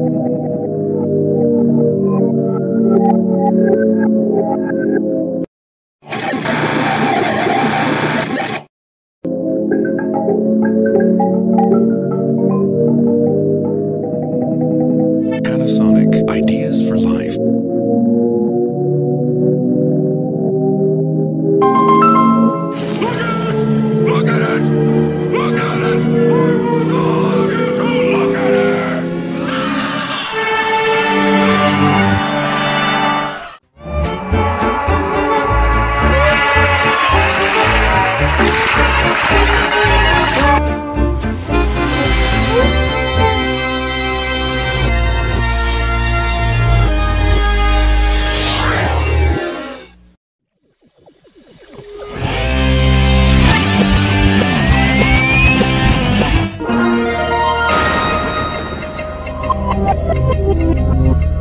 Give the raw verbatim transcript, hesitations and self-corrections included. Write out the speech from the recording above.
Panasonic, ideas for life. Look at it! Look at it! Look at it! I want all of you to look at it! Thank you.